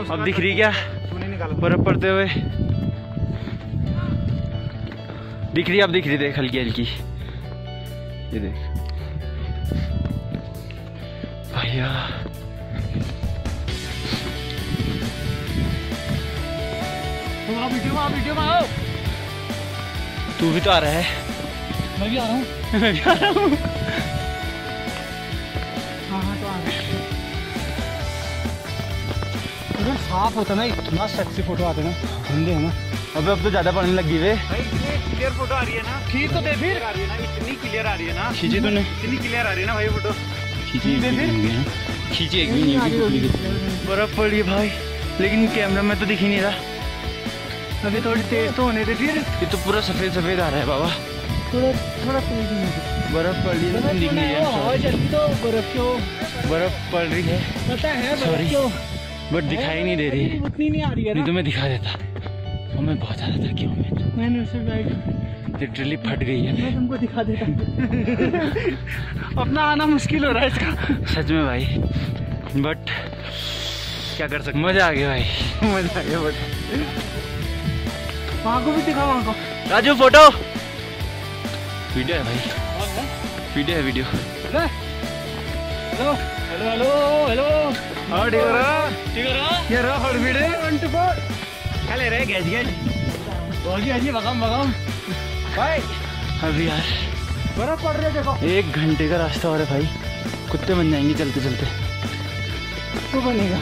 अब दिख रही क्या बर्फ पड़ते हुए? दिख रही, अब दिख रही, देख हल्की हल्की, ये देख भैया। वीडियो में आओ। तू भी तो आ रहा है? मैं भी आ रहा हूँ। मैं भी आ रहा हूँ। हाँ तो आ रहा है। साफ होता ना, इतना सेक्सी फोटो आते ना, धंधे है ना। अबे अब तो ज्यादा पड़ने लगी वे। भाई इतनी क्लियर फोटो आ रही है ना, खींच तो दे फिर। आ रही है ना, इतनी क्लियर आ रही है ना। खींची तूने? इतनी क्लियर आ रही है ना भाई फोटो। खींची एक भी नहीं है, खींची एक भी नहीं होगी। बर्फ पड़ रही है भाई, लेकिन कैमरा में तो दिख ही नहीं रहा। अभी थोड़ी तेज तो होने दे फिर। ये तो पूरा सफेद सफेद आ रहा है बाबा। थोड़ा थोड़ा तेज होने दे। बर्फ पड़ रही है लेकिन दिख नहीं हवा रही चलती तो बर्फ क्यों? बर्फ पड़ रही है, पता है Sorry. बर्फ क्यों, बट दिखाई नहीं दे रही। उतनी नहीं आ रही है नहीं ना। तो मैं दिखा देता। और मैं बहुत ज्यादा थकी हूँ, मैंने उससे बैग लिटरली फट गई है। मैं तुमको दिखा देता। अपना आना मुश्किल हो रहा है इसका। सच में भाई, बट क्या कर सकते, मजा आ गया भाई, मजा आ गया। बट वहाँ को भी दिखा, वहाँ को। राजू फोटो वीडियो है भाई, वीडियो है video. Hello hello hello hello. हाँ ठीक हो रहा, ठीक हो रहा। ये रहा हर वीडियो 1 2 4 क्या ले रहे गैस गैस होगी अजी बगम बगम भाई। अभी यार बर्फ पड़ रही है, देखो। 1 घंटे का रास्ता और है भाई, कुत्ते बन जाएंगे चलते चलते। तो बनेगा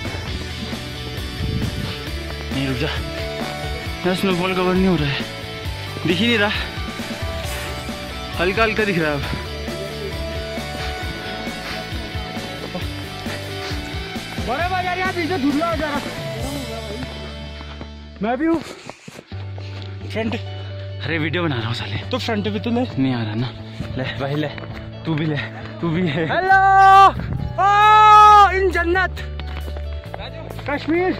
नहीं, रुक जा, स्नोफॉल कवर नहीं हो रहा है, दिख ही नहीं रहा, हल्का हल्का दिख रहा है अब। बड़े बाजार यहाँ पीछे धुंधला हो जा रहा। मैं भी हूँ फ्रंट। अरे वीडियो बना रहा हूँ साले। तो फ्रंट भी तो ले। नहीं आ रहा ना, ले भाई ले, तू भी ले, तू भी है। हेलो इन जन्नत कश्मीर।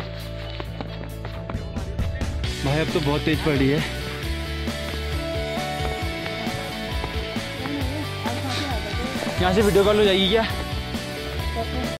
भाई अब तो बहुत तेज पड़ रही है। यहाँ से वीडियो कॉल हो जाएगी क्या?